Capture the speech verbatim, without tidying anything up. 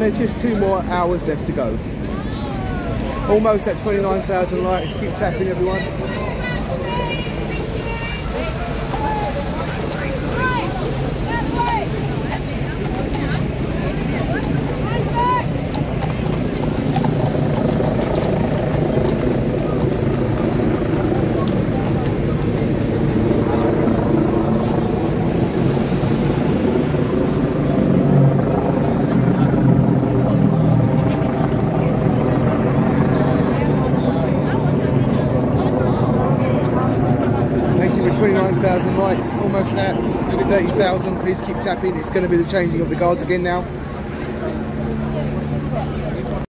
there's just two more hours left to go. Almost at twenty-nine thousand likes. Keep tapping, everyone. twenty-nine thousand likes, almost there, maybe thirty thousand. Please keep tapping. It's going to be the changing of the guards again now.